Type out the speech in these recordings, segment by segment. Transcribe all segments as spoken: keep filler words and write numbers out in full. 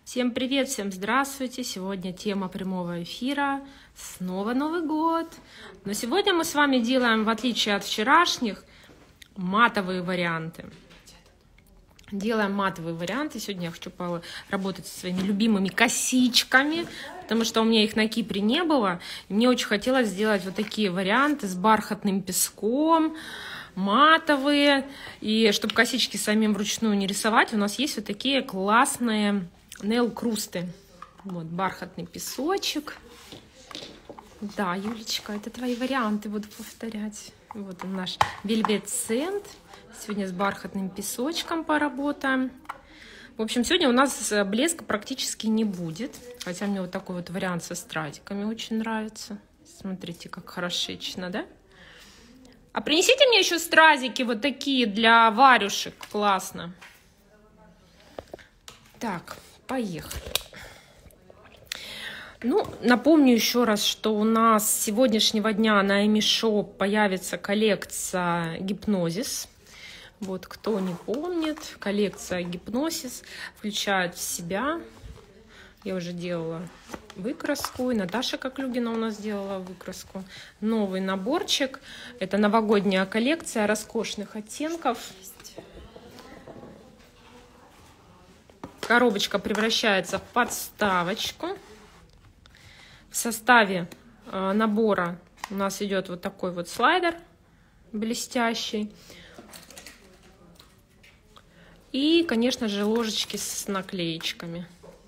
Всем привет, всем здравствуйте! Сегодня тема прямого эфира. Снова Новый год. Но сегодня мы с вами делаем, в отличие от вчерашних, матовые варианты. Делаем матовые варианты. Сегодня я хочу поработать со своими любимыми косичками, потому что у меня их на Кипре не было. И мне очень хотелось сделать вот такие варианты с бархатным песком, матовые. И чтобы косички самим вручную не рисовать, у нас есть вот такие классные нейл-крусты. Вот, бархатный песочек. Да, Юлечка, это твои варианты, буду повторять. Вот он наш Velvet Sand. Сегодня с бархатным песочком поработаем. В общем, сегодня у нас блеска практически не будет. Хотя мне вот такой вот вариант со стразиками очень нравится. Смотрите, как хорошечно, да? А принесите мне еще стразики вот такие для варюшек. Классно. Так, поехали. Ну, напомню еще раз, что у нас с сегодняшнего дня на Эми Шоп появится коллекция Гипнозис. Вот, кто не помнит, коллекция Гипнозис включает в себя, я уже делала выкраску, и Наташа Коклюгина у нас делала выкраску, новый наборчик. Это новогодняя коллекция роскошных оттенков. Коробочка превращается в подставочку. В составе э, набора у нас идет вот такой вот слайдер блестящий. И, конечно же, ложечки с наклеечками.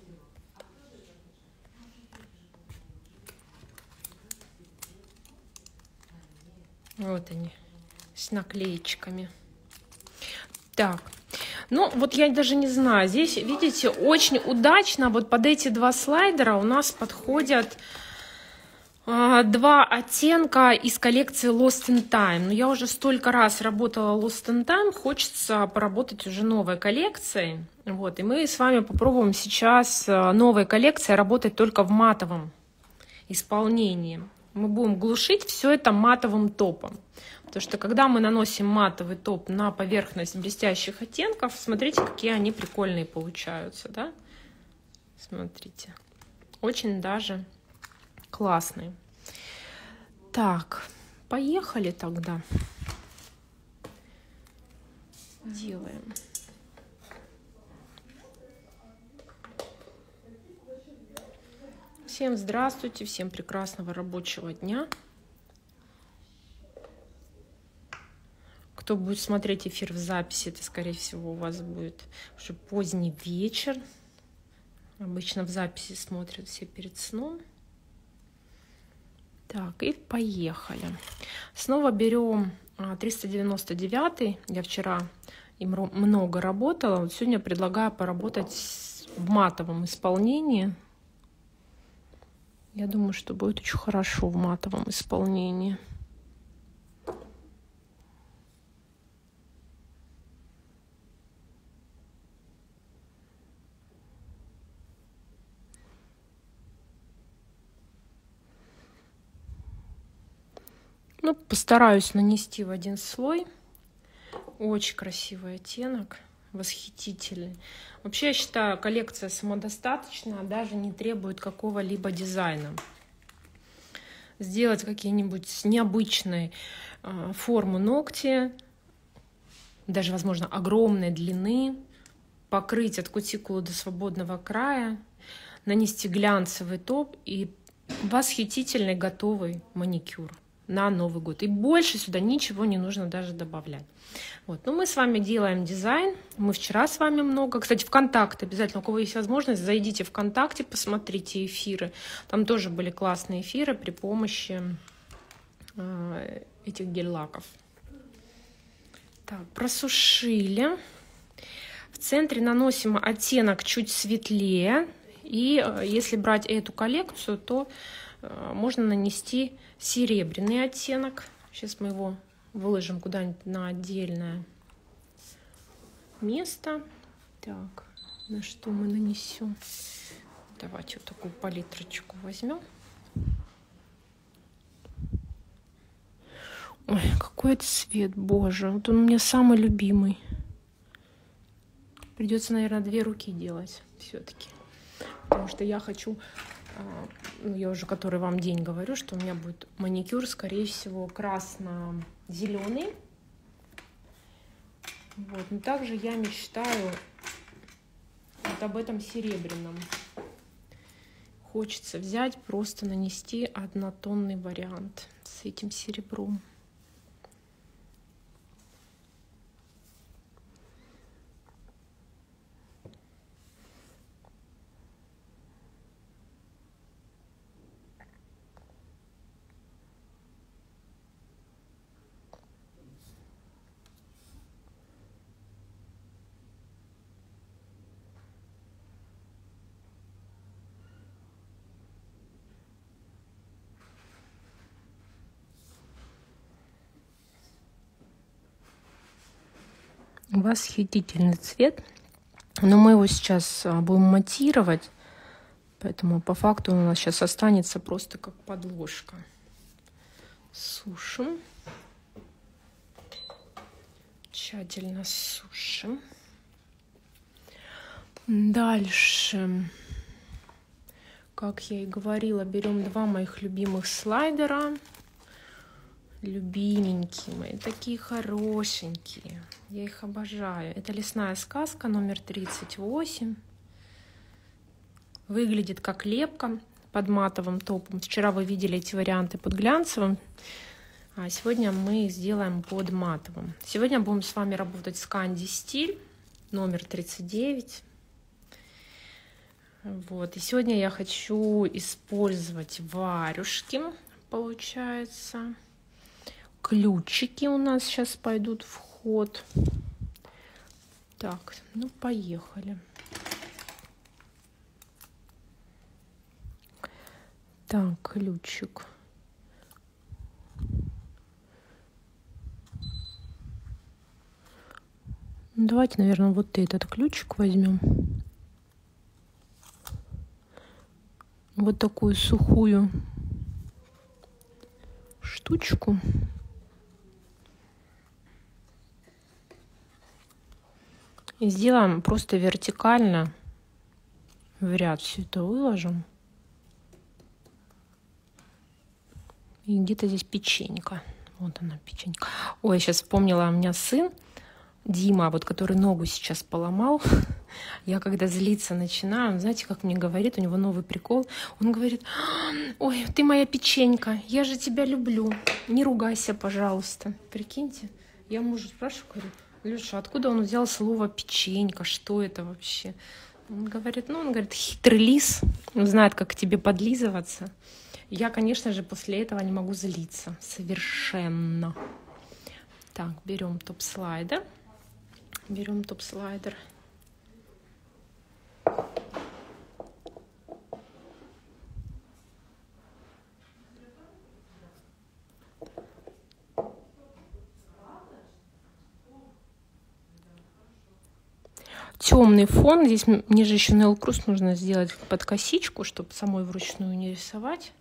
Вот они, с наклеечками. Так. Ну, вот я даже не знаю, здесь, видите, очень удачно вот под эти два слайдера у нас подходят а, два оттенка из коллекции Lost in Time. Но я уже столько раз работала Lost in Time, хочется поработать уже новой коллекцией. Вот, и мы с вами попробуем сейчас новой коллекцией работать только в матовом исполнении. Мы будем глушить все это матовым топом. Потому что когда мы наносим матовый топ на поверхность блестящих оттенков, смотрите, какие они прикольные получаются, да? Смотрите. Очень даже классные. Так, поехали тогда. Делаем. Всем здравствуйте, всем прекрасного рабочего дня. Кто будет смотреть эфир в записи, это, скорее всего, у вас будет уже поздний вечер. Обычно в записи смотрят все перед сном. Так, и поехали. Снова берем триста девяносто девятый. Я вчера им много работала. Вот сегодня предлагаю поработать в матовом исполнении. Я думаю, что будет очень хорошо в матовом исполнении. Ну, постараюсь нанести в один слой. Очень красивый оттенок, восхитительный. Вообще, я считаю, коллекция самодостаточная, даже не требует какого-либо дизайна. Сделать какие-нибудь необычные э, формы ногти, даже, возможно, огромной длины, покрыть от кутикулы до свободного края, нанести глянцевый топ и восхитительный готовый маникюр на Новый год. И больше сюда ничего не нужно даже добавлять. Вот. Но мы с вами делаем дизайн. Мы вчера с вами много. Кстати, ВКонтакте обязательно, у кого есть возможность, зайдите в ВКонтакте, посмотрите эфиры. Там тоже были классные эфиры при помощи э, этих гель-лаков. Так, просушили. В центре наносим оттенок чуть светлее. И э, если брать эту коллекцию, то э, можно нанести серебряный оттенок. Сейчас мы его выложим куда-нибудь на отдельное место. Так, на что мы нанесем? Давайте вот такую палитрочку возьмем. Ой, какой это цвет, боже. Вот он у меня самый любимый. Придется, наверное, две руки делать все-таки. потому что я хочу, ну, я уже который вам день говорю, что у меня будет маникюр, скорее всего, красно-зеленый. Вот. Но также я мечтаю вот об этом серебряном. Хочется взять, просто нанести однотонный вариант с этим серебром. Восхитительный цвет, но мы его сейчас будем матировать, поэтому по факту он у нас сейчас останется просто как подложка. Сушим, тщательно сушим. Дальше, как я и говорила, берем два моих любимых слайдера. Любименькие мои, такие хорошенькие. Я их обожаю. Это лесная сказка номер тридцать восемь. Выглядит как лепка под матовым топом. Вчера вы видели эти варианты под глянцевым. А сегодня мы их сделаем под матовым. Сегодня будем с вами работать с Candy Style номер тридцать девять. Вот. И сегодня я хочу использовать варюшки, получается. Ключики у нас сейчас пойдут в ход. Так, ну поехали. Так, ключик. Давайте, наверное, вот этот ключик возьмем. Вот такую сухую штучку. И сделаем просто вертикально в ряд, все это выложим. И где-то здесь печенька. Вот она, печенька. Ой, я сейчас вспомнила, у меня сын Дима, вот который ногу сейчас поломал. Я когда злиться начинаю, он, знаете, как мне говорит, у него новый прикол. Он говорит: ой, ты моя печенька, я же тебя люблю, не ругайся, пожалуйста. Прикиньте, я мужу спрашиваю, говорю: Леша, откуда он взял слово печенька, что это вообще? Он говорит, ну, он говорит, хитрый лис, он знает, как к тебе подлизываться. Я, конечно же, после этого не могу злиться совершенно. Так, берем топ-слайдер. Берем топ-слайдер. Темный фон. Здесь мне же еще Nail Crust нужно сделать под косичку, чтобы самой вручную не рисовать.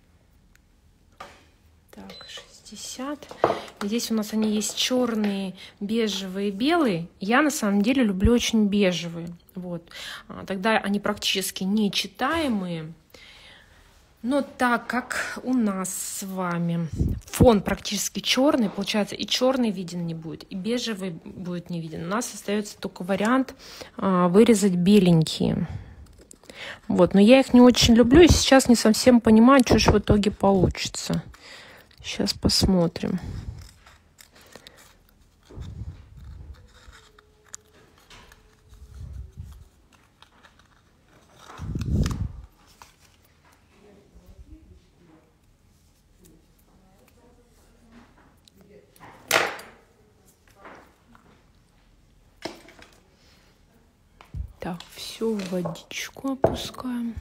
Так, шестьдесят. Здесь у нас они есть черные, бежевые, белые. Я на самом деле люблю очень бежевые. Вот. Тогда они практически нечитаемые. Но так как у нас с вами фон практически черный, получается, и черный виден не будет, и бежевый будет не виден. У нас остается только вариант а, вырезать беленькие. Вот, но я их не очень люблю, и сейчас не совсем понимаю, что же в итоге получится. Сейчас посмотрим. Так, все в водичку опускаем.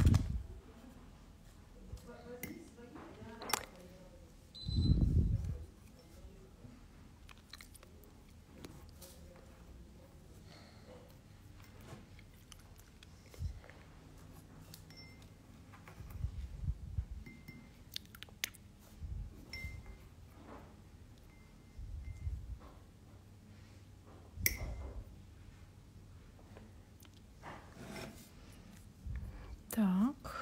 Так.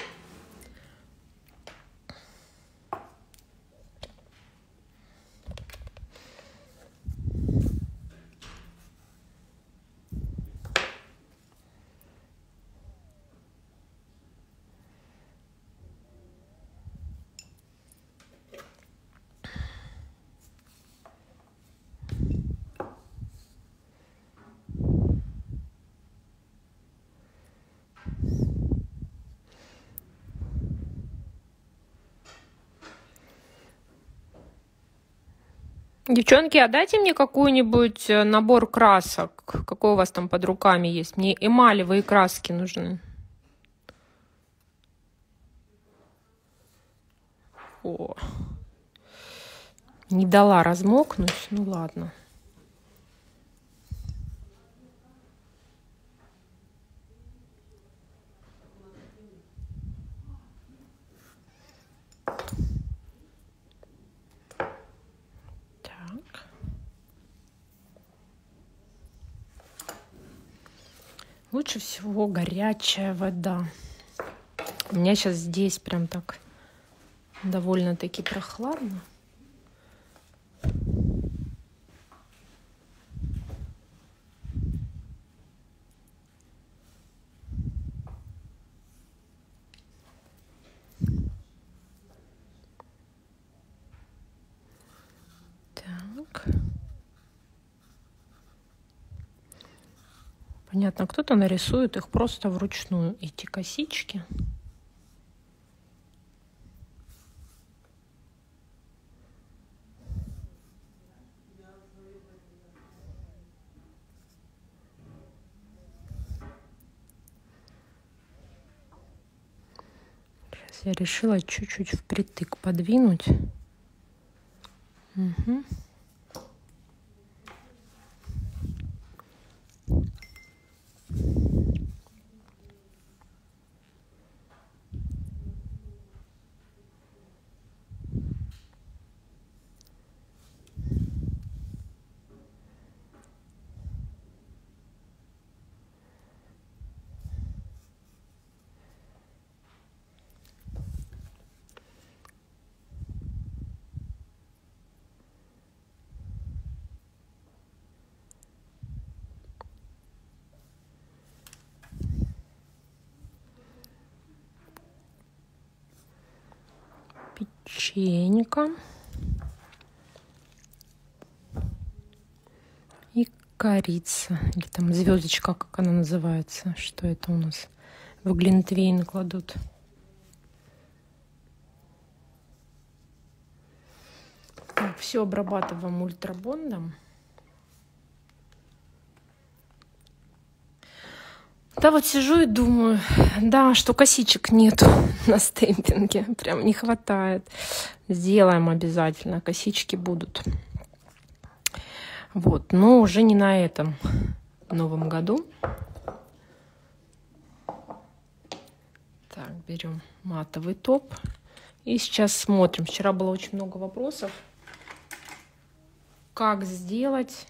Девчонки, а дайте мне какой-нибудь набор красок. Какой у вас там под руками есть? Мне эмалевые краски нужны. О, не дала размокнуть. Ну ладно. Лучше всего горячая вода. У меня сейчас здесь прям так довольно-таки прохладно. Так. Понятно, кто-то нарисует их просто вручную, эти косички. Сейчас я решила чуть-чуть впритык подвинуть. Угу. Печенька и корица, или там звездочка, как она называется, что это у нас в глинтвейн кладут. Так, все обрабатываем ультрабондом. Да, вот сижу и думаю, да, что косичек нету на стемпинге, прям не хватает. Сделаем обязательно, косички будут. Вот, но уже не на этом Новом году. Так, берем матовый топ и сейчас смотрим. Вчера было очень много вопросов, как сделать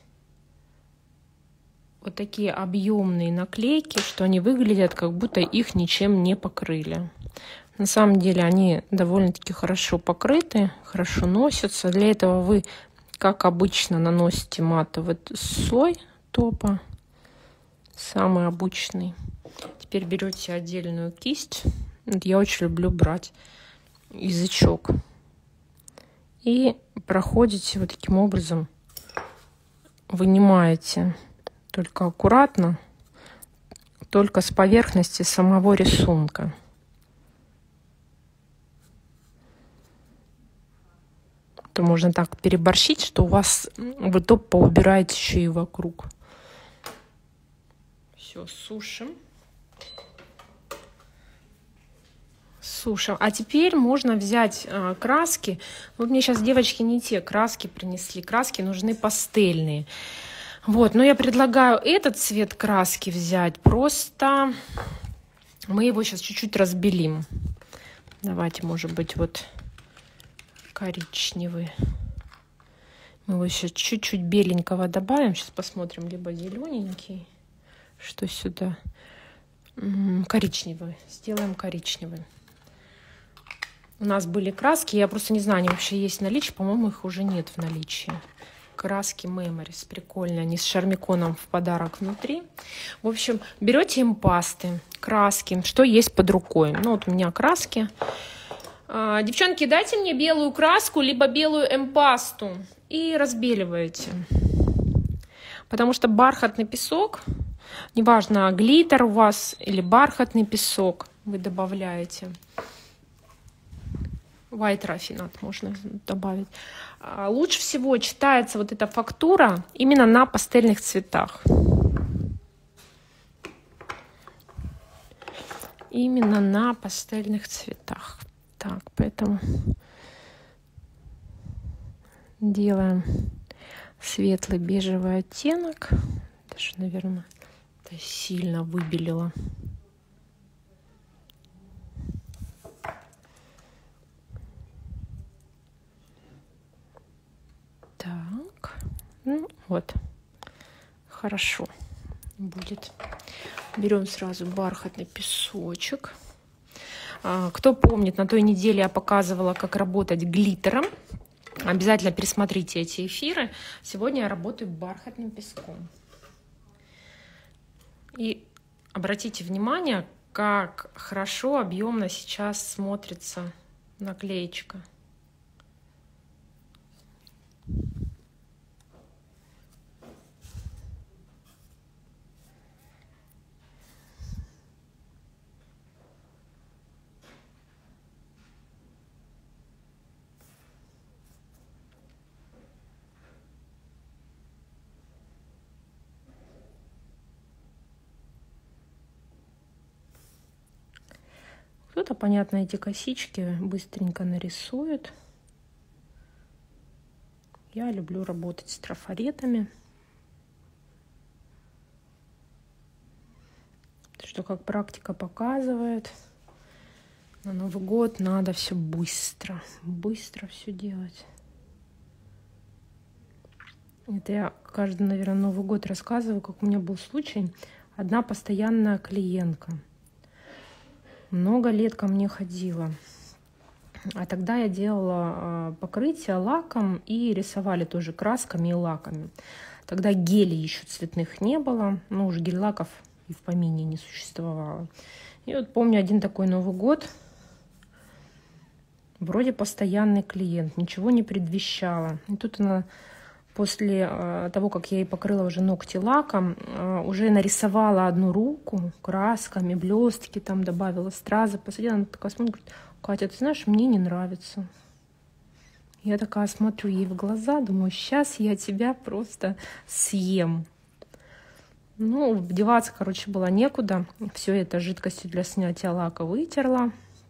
вот такие объемные наклейки, что они выглядят, как будто их ничем не покрыли. На самом деле они довольно-таки хорошо покрыты, хорошо носятся. Для этого вы, как обычно, наносите матовый слой топа, самый обычный. Теперь берете отдельную кисть. Я очень люблю брать язычок. И проходите вот таким образом, вынимаете. Только аккуратно, только с поверхности самого рисунка. То можно так переборщить, что у вас вы топ поубираете еще и вокруг. Все, сушим. Сушим. А теперь можно взять а, краски. Вот мне сейчас девочки не те краски принесли. Краски нужны пастельные. Вот, но я предлагаю этот цвет краски взять. Просто мы его сейчас чуть-чуть разбелим. Давайте, может быть, вот коричневый. Мы его сейчас чуть-чуть беленького добавим. Сейчас посмотрим, либо зелененький, что сюда. Коричневый. Сделаем коричневый. У нас были краски, я просто не знаю, они вообще есть в наличии. По-моему, их уже нет в наличии. Краски Memories. Прикольные. Они с шармиконом в подарок внутри. В общем, берете эмпасты, краски, что есть под рукой. Ну, вот у меня краски. А, девчонки, дайте мне белую краску, либо белую эмпасту. И разбеливаете. Потому что бархатный песок, неважно, глиттер у вас или бархатный песок, вы добавляете. White рафинат можно добавить. А лучше всего читается вот эта фактура именно на пастельных цветах. Именно на пастельных цветах. Так, поэтому делаем светлый бежевый оттенок. Даже, наверное, это сильно выбелило. Так, ну вот, хорошо будет. Берем сразу бархатный песочек. Кто помнит, на той неделе я показывала, как работать глиттером. Обязательно пересмотрите эти эфиры. Сегодня я работаю бархатным песком. И обратите внимание, как хорошо, объемно сейчас смотрится наклеечка. Кто-то, понятно, эти косички быстренько нарисует. Я люблю работать с трафаретами. Что, как практика показывает, на Новый год надо все быстро, быстро все делать. Это я каждый, наверное, Новый год рассказываю, как у меня был случай. Одна постоянная клиентка. Много лет ко мне ходила. А тогда я делала покрытие лаком и рисовали тоже красками и лаками. Тогда гелей еще цветных не было. Ну, уж гель-лаков и в помине не существовало. И вот помню один такой Новый год. Вроде постоянный клиент. Ничего не предвещало. И тут она после того, как я ей покрыла уже ногти лаком, уже нарисовала одну руку красками, блестки там добавила, стразы. Посадила, она такая смотрит, говорит: Катя, ты знаешь, мне не нравится. Я такая смотрю ей в глаза, думаю, сейчас я тебя просто съем. Ну, деваться, короче, было некуда. Все это жидкостью для снятия лака вытерла.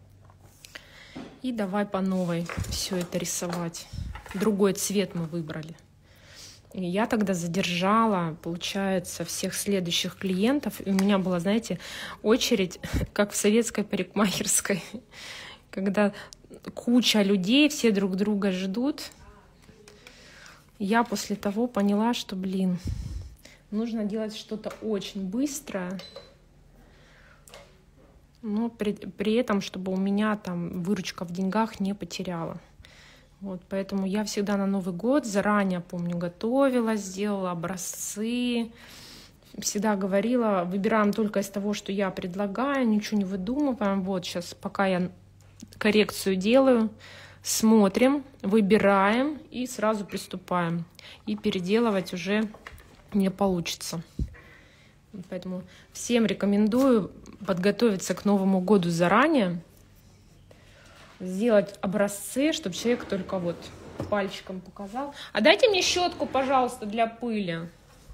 И давай по новой все это рисовать. Другой цвет мы выбрали. И я тогда задержала, получается, всех следующих клиентов. И у меня была, знаете, очередь, как в советской парикмахерской, когда куча людей, все друг друга ждут. Я после того поняла, что, блин, нужно делать что-то очень быстрое, но при, при этом, чтобы у меня там выручка в деньгах не потеряла. Вот, поэтому я всегда на Новый год заранее, помню, готовила, сделала образцы. Всегда говорила, выбираем только из того, что я предлагаю, ничего не выдумываем. Вот сейчас, пока я коррекцию делаю, смотрим, выбираем и сразу приступаем. И переделывать уже не получится. Поэтому всем рекомендую подготовиться к Новому году заранее. Сделать образцы, чтобы человек только вот пальчиком показал. А дайте мне щетку, пожалуйста, для пыли.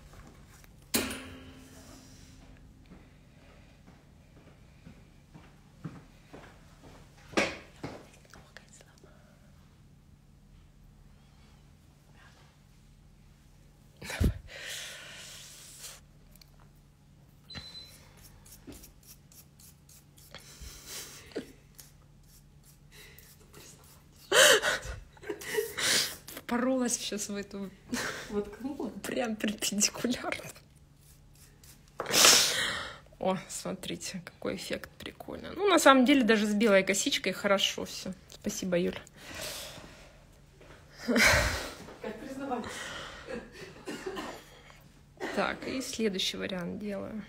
Поролась сейчас в эту... Воткнула? Прям перпендикулярно. О, смотрите, какой эффект прикольный. Ну, на самом деле, даже с белой косичкой хорошо все. Спасибо, Юля. Как признавать? Так, и следующий вариант делаю.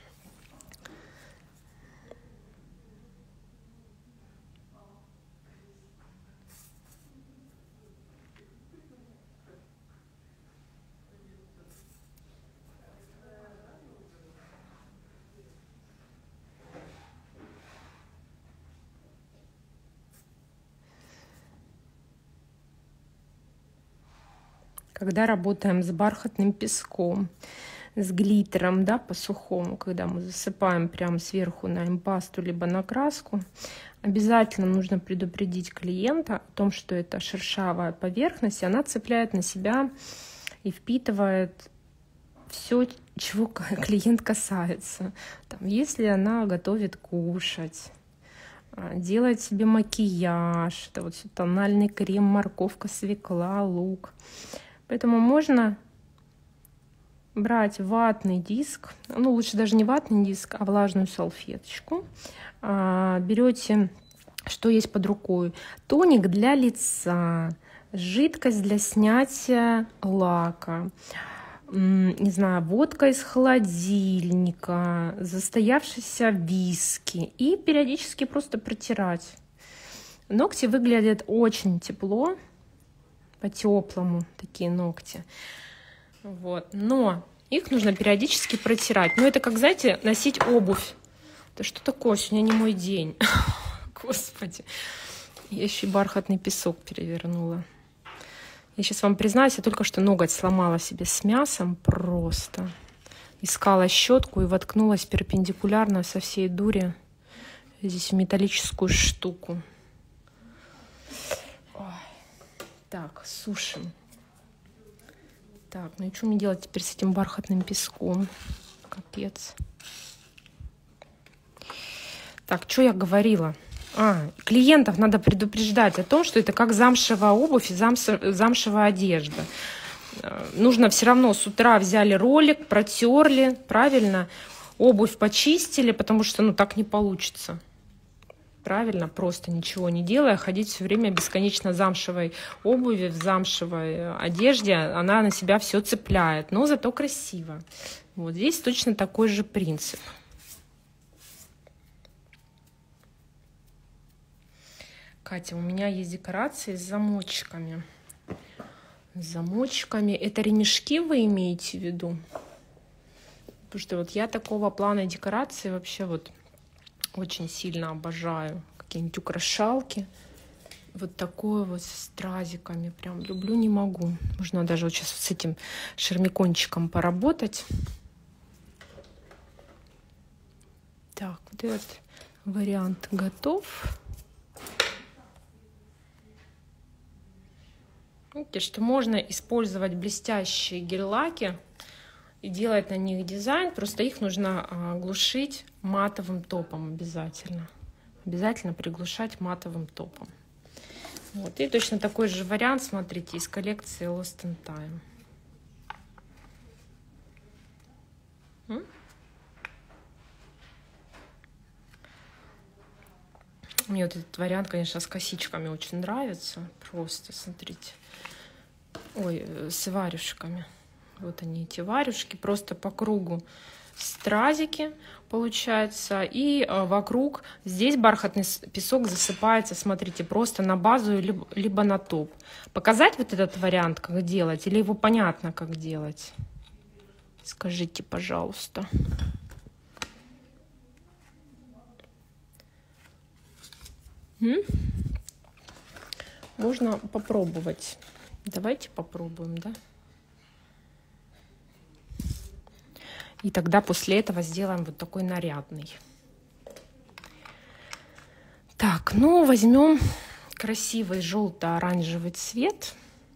Когда работаем с бархатным песком, с глиттером, да, по сухому, когда мы засыпаем прямо сверху на импасту либо на краску, обязательно нужно предупредить клиента о том, что это шершавая поверхность, и она цепляет на себя и впитывает все, чего клиент касается. Там, если она готовит кушать, делает себе макияж, это вот тональный крем, морковка, свекла, лук. Поэтому можно брать ватный диск, ну лучше даже не ватный диск, а влажную салфеточку. Берете, что есть под рукой, тоник для лица, жидкость для снятия лака, не знаю, водка из холодильника, застоявшиеся виски и периодически просто протирать. Ногти выглядят очень тепло, по-теплому такие ногти. Вот. Но их нужно периодически протирать. Но это как, знаете, носить обувь. Да что такое? Сегодня не мой день. Господи. Я еще и бархатный песок перевернула. Я сейчас вам признаюсь, я только что ноготь сломала себе с мясом просто. Искала щетку и воткнулась перпендикулярно со всей дури здесь в металлическую штуку. Так, сушим. Так, ну и что мне делать теперь с этим бархатным песком? Капец. Так, что я говорила? А, клиентов надо предупреждать о том, что это как замшевая обувь и замшевая одежда. Нужно все равно с утра взяли ролик, протерли, правильно? Обувь почистили, потому что, ну, так не получится. Правильно, просто ничего не делая, ходить все время бесконечно замшевой обуви, в замшевой одежде, она на себя все цепляет, но зато красиво. Вот здесь точно такой же принцип. Катя, у меня есть декорации с замочками. С замочками. Это ремешки вы имеете в виду? Потому что вот я такого плана декорации вообще вот очень сильно обожаю. Какие-нибудь украшалки. Вот такое вот с стразиками. Прям люблю, не могу. Можно даже вот сейчас с этим шермикончиком поработать. Так, вот этот вариант готов. Видите, что можно использовать блестящие гель-лаки и делать на них дизайн, просто их нужно глушить матовым топом обязательно. Обязательно приглушать матовым топом. Вот. И точно такой же вариант, смотрите, из коллекции Lost in Time. М? Мне вот этот вариант, конечно, с косичками очень нравится. Просто, смотрите. Ой, с варежками. Вот они, эти варежки, просто по кругу стразики получается, и вокруг здесь бархатный песок засыпается, смотрите, просто на базу либо, либо на топ. Показать вот этот вариант, как делать, или его понятно, как делать? Скажите, пожалуйста. М? Можно попробовать. Давайте попробуем, да? И тогда после этого сделаем вот такой нарядный. Так, ну возьмем красивый желто-оранжевый цвет.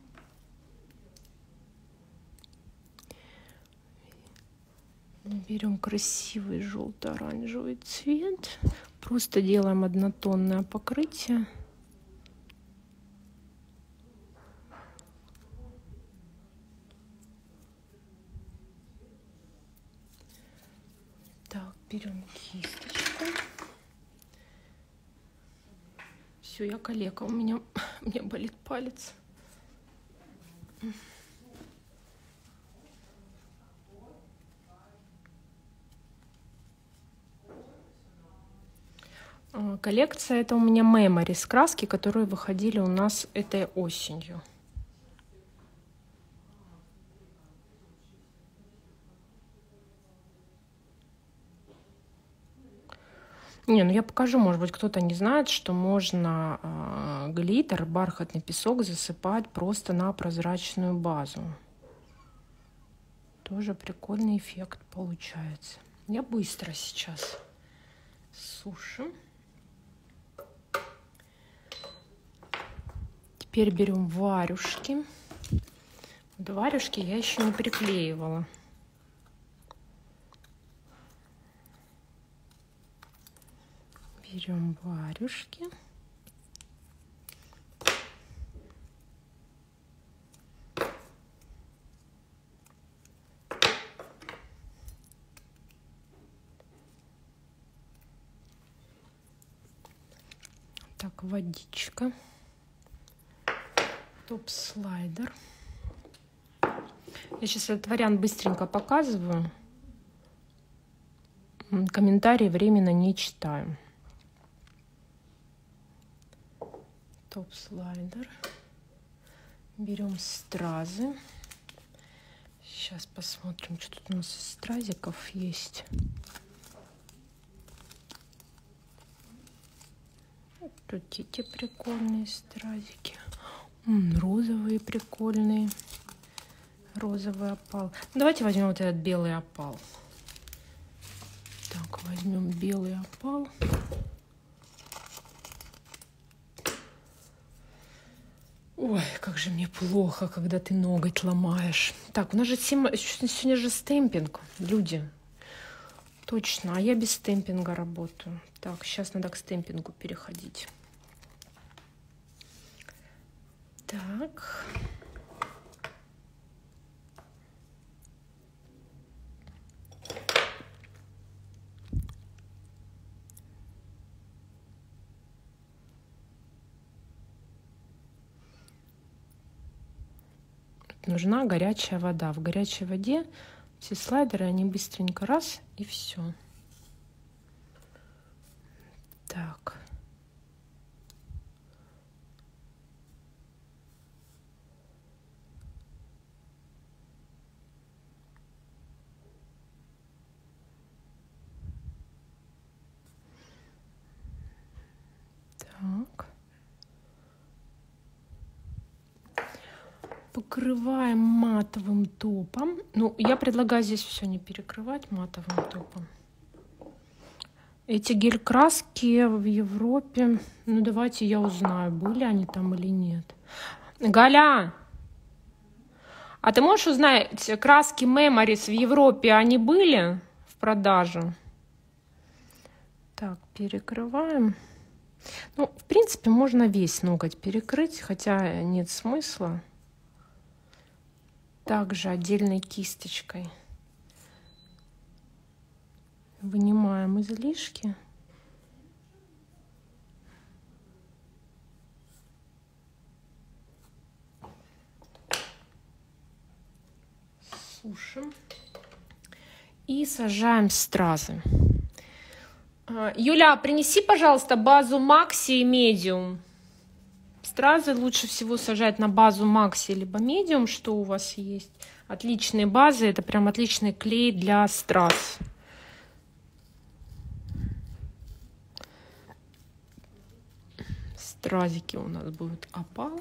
Берем красивый желто-оранжевый цвет. Просто делаем однотонное покрытие. Так, берем Все, я калека, у меня, у меня болит палец. Коллекция это у меня Memories краски, которые выходили у нас этой осенью. Не, ну я покажу, может быть, кто-то не знает, что можно э, глиттер, бархатный песок засыпать просто на прозрачную базу. Тоже прикольный эффект получается. Я быстро сейчас сушим. Теперь берем варюшки. Вот варюшки я еще не приклеивала. Берем варюшки. Так, водичка. Топ-слайдер. Я сейчас этот вариант быстренько показываю. Комментарии временно не читаю. Топ-слайдер. Берем стразы. Сейчас посмотрим, что тут у нас из стразиков есть. Вот тут эти прикольные стразики. М, розовые прикольные. Розовый опал. Давайте возьмем вот этот белый опал. Так, возьмем белый опал. Ой, как же мне плохо, когда ты ноготь ломаешь. Так, у нас же сегодня же стемпинг, люди. Точно, а я без стемпинга работаю. Так, сейчас надо к стемпингу переходить. Так. Нужна горячая вода. В горячей воде все слайдеры, они быстренько раз и все. Так. Так. Покрываем матовым топом. Ну, я предлагаю здесь все не перекрывать матовым топом. Эти гель-краски в Европе, ну давайте я узнаю, были они там или нет. Галя, а ты можешь узнать, краски Memories в Европе, они были в продаже? Так, перекрываем. Ну, в принципе, можно весь ноготь перекрыть, хотя нет смысла. Также отдельной кисточкой вынимаем излишки. Сушим. И сажаем стразы. Юля, принеси, пожалуйста, базу Maxi и Medium. Стразы лучше всего сажать на базу Maxi либо Medium, что у вас есть. Отличные базы, это прям отличный клей для страз. Стразики у нас будут опал.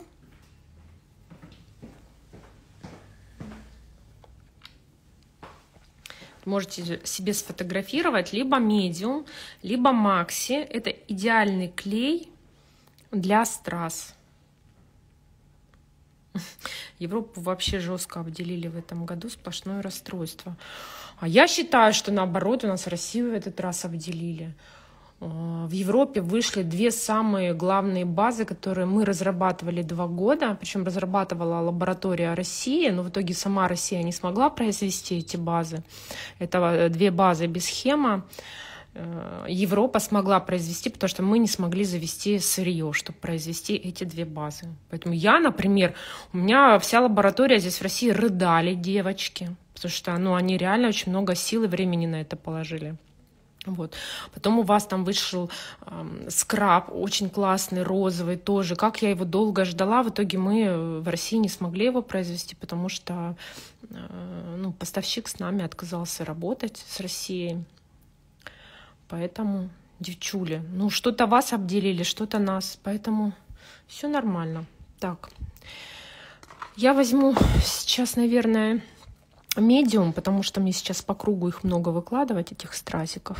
Можете себе сфотографировать либо Medium, либо Maxi. Это идеальный клей для страз. Европу вообще жестко обделили в этом году, сплошное расстройство. А я считаю, что наоборот, у нас Россию в этот раз обделили. В Европе вышли две самые главные базы, которые мы разрабатывали два года. Причем разрабатывала лаборатория России, но в итоге сама Россия не смогла произвести эти базы. Это две базы без схема. Европа смогла произвести, потому что мы не смогли завести сырье, чтобы произвести эти две базы. Поэтому я, например, у меня вся лаборатория здесь в России рыдали девочки, потому что ну, они реально очень много сил и времени на это положили. Вот. Потом у вас там вышел э, скраб, очень классный, розовый тоже. Как я его долго ждала, в итоге мы в России не смогли его произвести, потому что э, ну, поставщик с нами отказался работать с Россией. Поэтому, девчули, ну что-то вас обделили, что-то нас, поэтому все нормально. Так, я возьму сейчас, наверное, медиум, потому что мне сейчас по кругу их много выкладывать, этих стразиков.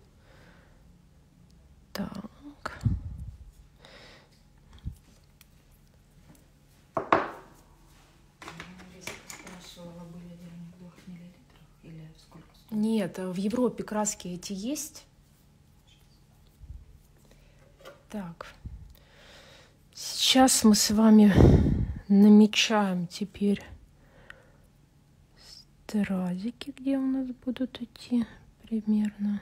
Так. Нет, в Европе краски эти есть. Так. Сейчас мы с вами намечаем теперь стразики, где у нас будут идти примерно.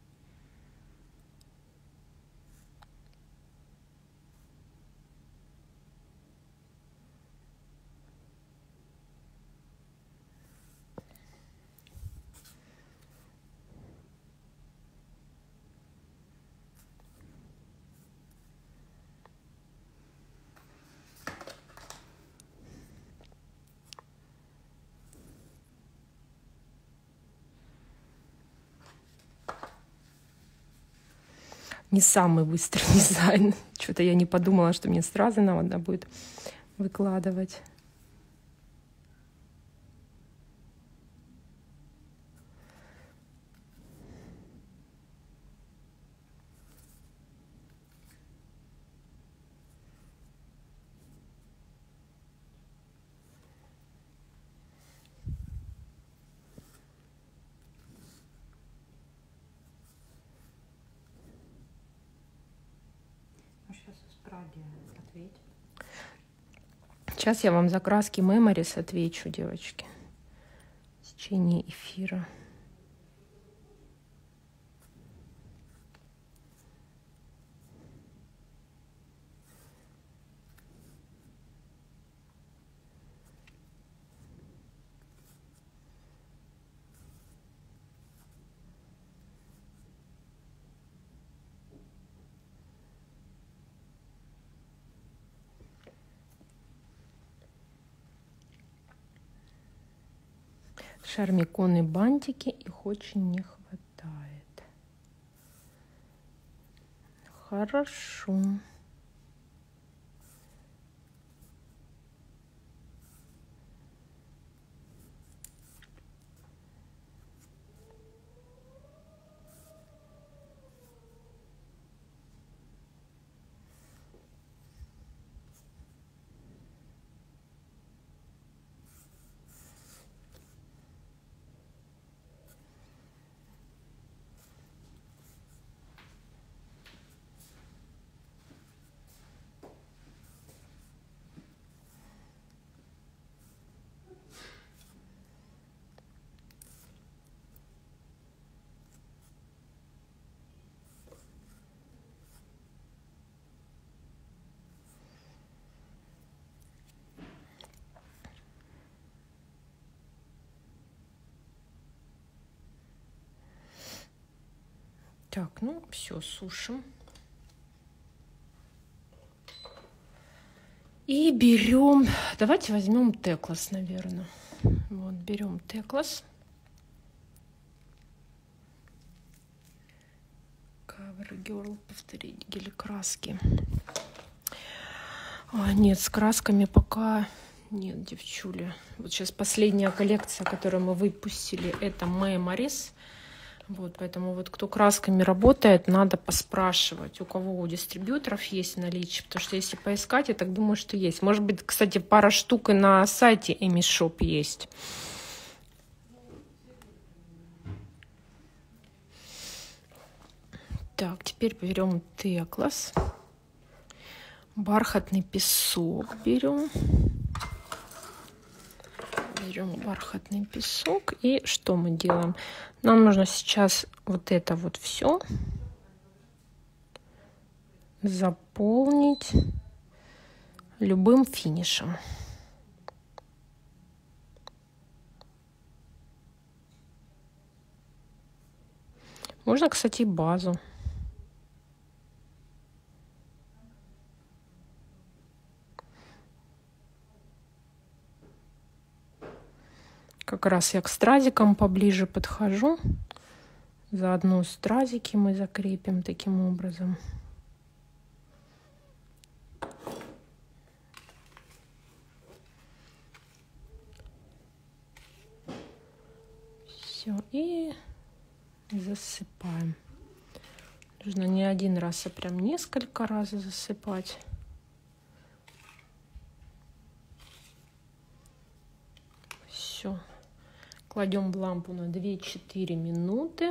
Не самый быстрый дизайн. Что-то я не подумала, что мне сразу надо будет выкладывать. Сейчас я вам за краски Memories отвечу, девочки, в течение эфира. Шармиконы, бантики, их очень не хватает. Хорошо. Так, ну все, сушим. И берем, давайте возьмем Теклас, наверное. Вот, берем Теклас. Cover Girl, повторить гель-краски. А, нет, с красками пока нет, девчули. Вот сейчас последняя коллекция, которую мы выпустили, это Memories. Вот, поэтому вот кто красками работает, надо поспрашивать, у кого у дистрибьюторов есть наличие, потому что если поискать, я так думаю, что есть. Может быть, кстати, пара штук и на сайте Amy Shop есть. Так, теперь берем Теклас. Бархатный песок берем. Берем бархатный песок. И что мы делаем? Нам нужно сейчас вот это вот все заполнить любым финишем. Можно, кстати, и базу. Как раз я к стразикам поближе подхожу. Заодно стразики мы закрепим таким образом. Все, и засыпаем. Нужно не один раз, а прям несколько раз засыпать. Все. Кладем лампу на две-четыре минуты.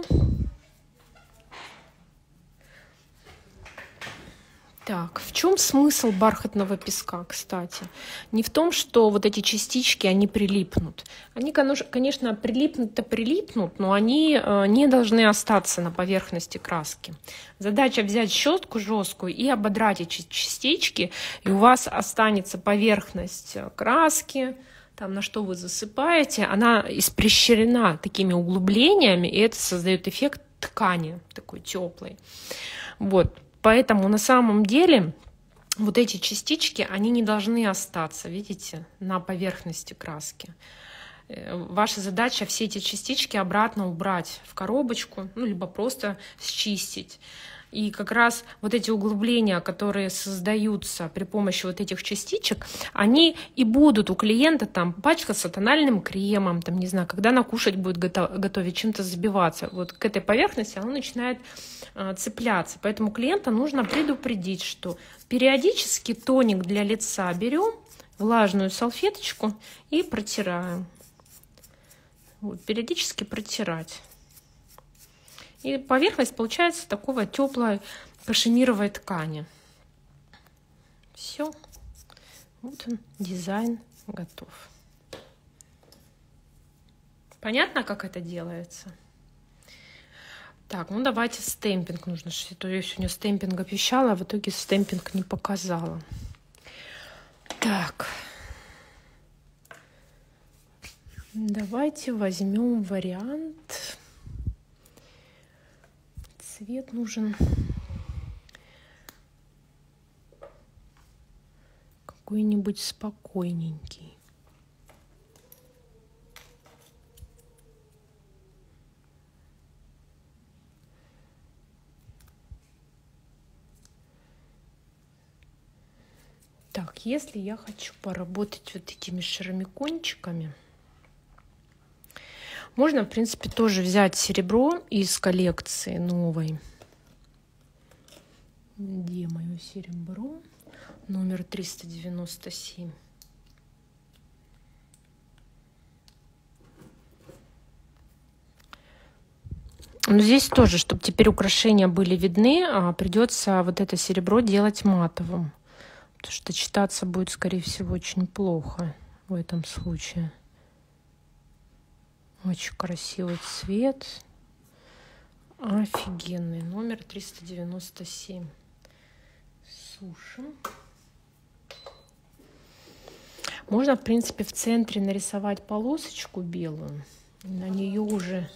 Так, в чем смысл бархатного песка, кстати? Не в том, что вот эти частички, они прилипнут. Они, конечно, прилипнут-то прилипнут, но они не должны остаться на поверхности краски. Задача взять щетку жесткую и ободрать эти частички, и у вас останется поверхность краски, там, на что вы засыпаете, она испещрена такими углублениями, и это создает эффект ткани такой теплой. Вот. Поэтому на самом деле вот эти частички, они не должны остаться, видите, на поверхности краски. Ваша задача все эти частички обратно убрать в коробочку, ну, либо просто счистить. И как раз вот эти углубления, которые создаются при помощи вот этих частичек, они и будут у клиента там пачкаться тональным кремом, там, не знаю, когда она кушать будет готовить, чем-то забиваться. Вот к этой поверхности она начинает э, цепляться. Поэтому клиента нужно предупредить, что периодически тоник для лица берем, влажную салфеточку и протираем. Вот, периодически протирать. И поверхность получается такого теплой кашемировой ткани. Все. Вот он, дизайн готов. Понятно, как это делается? Так, ну давайте стемпинг нужно. То я сегодня стемпинг обещала, а в итоге стемпинг не показала. Так. Давайте возьмем вариант. Цвет нужен какой-нибудь спокойненький. Так, если я хочу поработать вот этими шаромикончиками, можно, в принципе, тоже взять серебро из коллекции новой. Где мое серебро? Номер триста девяносто семь. Но здесь тоже, чтобы теперь украшения были видны, придется вот это серебро делать матовым. Потому что читаться будет, скорее всего, очень плохо в этом случае. Очень красивый цвет. Офигенный. Номер триста девяносто семь. Сушим. Можно, в принципе, в центре нарисовать полосочку белую. На нее уже...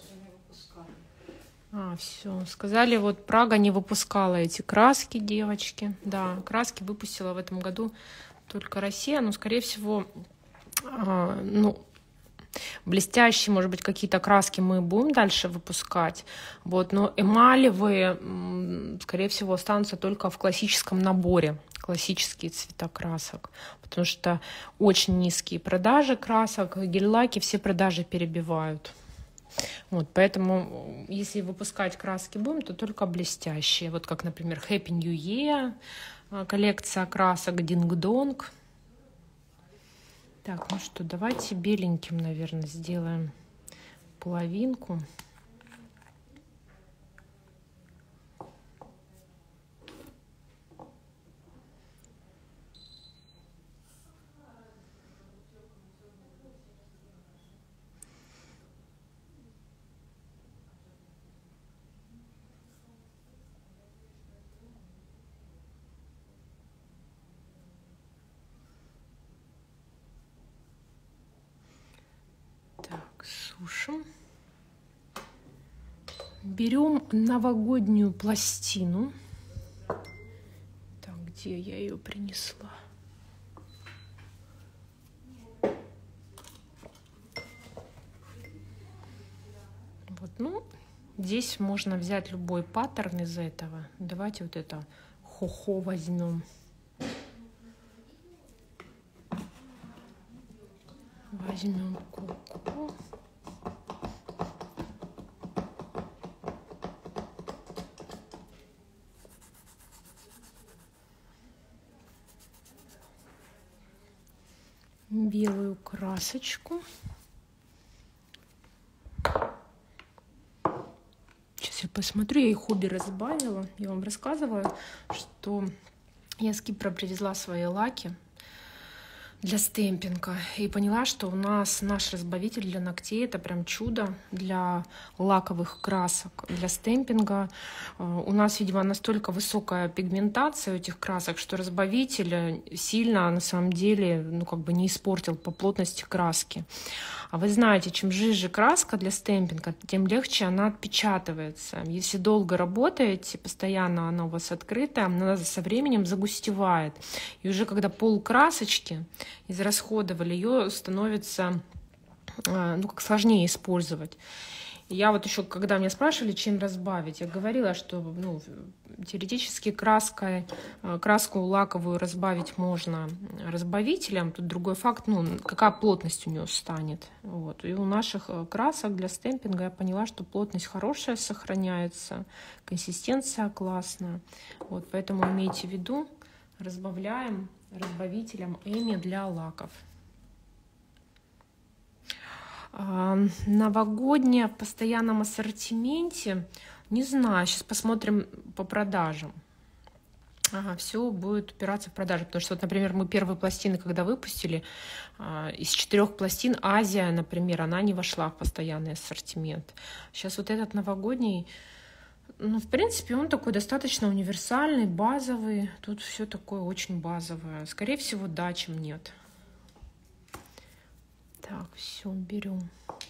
А, все. Сказали, вот Прага не выпускала эти краски, девочки. Да, краски выпустила в этом году только Россия. Но, скорее всего, а, ну... блестящие, может быть, какие-то краски мы будем дальше выпускать. Вот, но эмалевые, скорее всего, останутся только в классическом наборе. Классические цвета красок. Потому что очень низкие продажи красок. Гель-лаки все продажи перебивают. Вот, поэтому, если выпускать краски будем, то только блестящие. Вот как, например, Happy New Year, коллекция красок Динг-Донг. Так, ну что, давайте беленьким, наверное, сделаем половинку. Так, сушим. Берем новогоднюю пластину. Так, где я ее принесла? Вот, ну, здесь можно взять любой паттерн из этого. Давайте вот это хо-хо возьмем. Возьмем коко. Белую красочку. Сейчас я посмотрю, я их хобби разбавила. Я вам рассказывала, что я с Кипра привезла свои лаки для стемпинга и поняла, что у нас наш разбавитель для ногтей — это прям чудо для лаковых красок, для стемпинга. У нас, видимо, настолько высокая пигментация этих красок, что разбавитель сильно на самом деле, ну, как бы не испортил по плотности краски. А вы знаете, чем жиже краска для стемпинга, тем легче она отпечатывается. Если долго работаете, постоянно она у вас открытая, она со временем загустевает. И уже когда полкрасочки израсходовали, ее становится, ну, как сложнее использовать. Я вот еще, когда меня спрашивали, чем разбавить, я говорила, что, ну, теоретически краской, краску лаковую разбавить можно разбавителем. Тут другой факт, ну, какая плотность у нее станет. Вот. И у наших красок для стемпинга я поняла, что плотность хорошая сохраняется, консистенция классная. Вот, поэтому имейте в виду, разбавляем разбавителем Эми для лаков. Новогодняя в постоянном ассортименте, не знаю, сейчас посмотрим по продажам. Ага, все будет упираться в продажи, потому что, вот, например, мы первые пластины, когда выпустили, из четырех пластин Азия, например, она не вошла в постоянный ассортимент. Сейчас вот этот новогодний, ну, в принципе, он такой достаточно универсальный, базовый. Тут все такое очень базовое. Скорее всего, да, чем нет. Так, все, берем.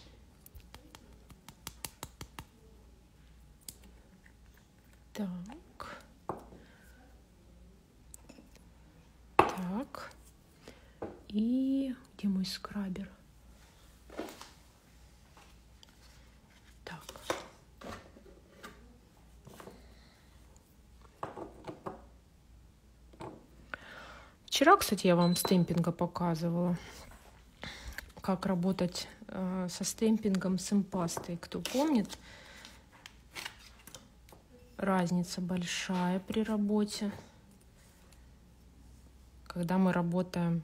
Так. Так. И где мой скрабер? Так. Вчера, кстати, я вам стемпинга показывала. Как работать э, со стемпингом с импастой. Кто помнит, разница большая при работе. Когда мы работаем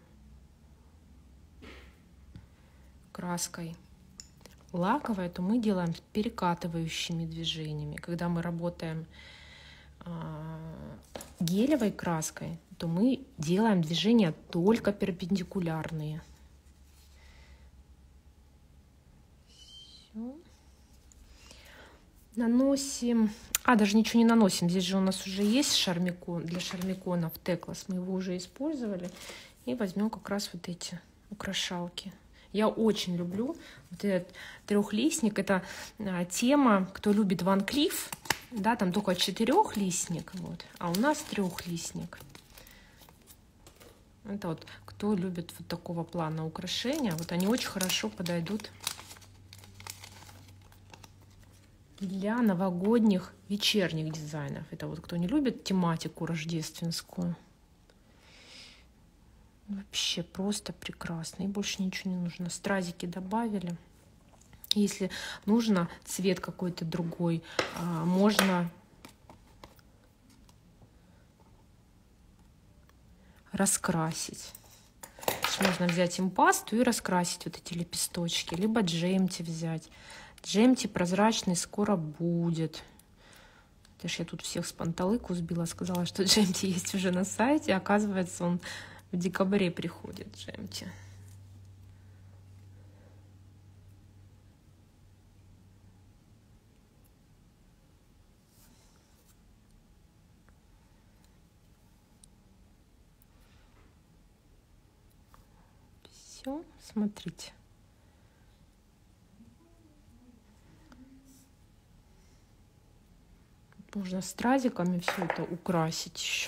краской лаковой, то мы делаем перекатывающими движениями. Когда мы работаем э, гелевой краской, то мы делаем движения только перпендикулярные. Наносим, а даже ничего не наносим, здесь же у нас уже есть шармикон, для шармиконов Теклас, мы его уже использовали, и возьмем как раз вот эти украшалки. Я очень люблю вот этот трехлистник, это а, тема, кто любит Ван Клифф, да, там только четырехлистник, вот, а у нас трехлистник. Это вот кто любит вот такого плана украшения, вот они очень хорошо подойдут для новогодних вечерних дизайнов. Это вот кто не любит тематику рождественскую. Вообще просто прекрасно. И больше ничего не нужно. Стразики добавили. Если нужно цвет какой-то другой, можно раскрасить. Можно взять импасту и раскрасить вот эти лепесточки. Либо джемти взять. Джемти прозрачный скоро будет. Это ж я тут всех с панталыку сбила, сказала, что джемти есть уже на сайте. Оказывается, он в декабре приходит, джемти. Все, смотрите. Можно стразиками все это украсить еще.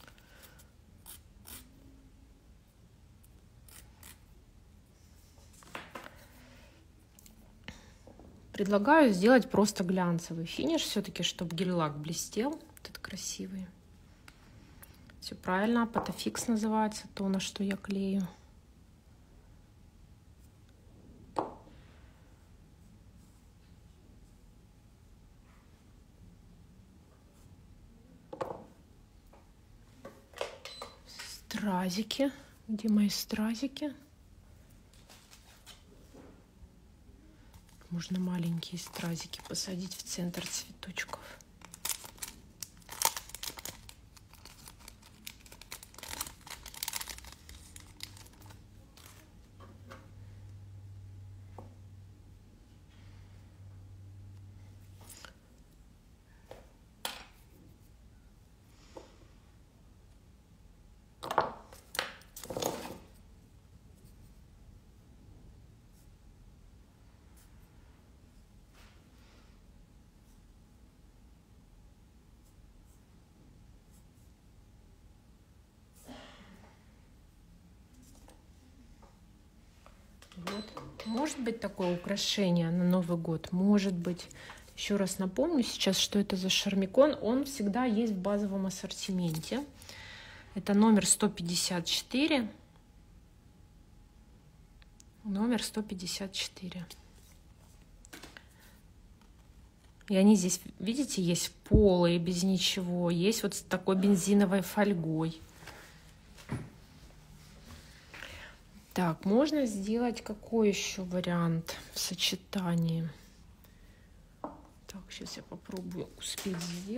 Предлагаю сделать просто глянцевый финиш, все-таки, чтобы гель-лак блестел. Этот красивый. Все правильно, Apatofix называется то, на что я клею. Стразики. Где мои стразики? Можно маленькие стразики посадить в центр цветочков. Вот. Может быть такое украшение на Новый год? Может быть. Еще раз напомню сейчас, что это за шармикон. Он всегда есть в базовом ассортименте. Это номер сто пятьдесят четыре. Номер сто пятьдесят четыре. И они здесь, видите, есть полые, без ничего. Есть вот с такой бензиновой фольгой. Так, можно сделать какой еще вариант в сочетании? Так, сейчас я попробую успеть сделать.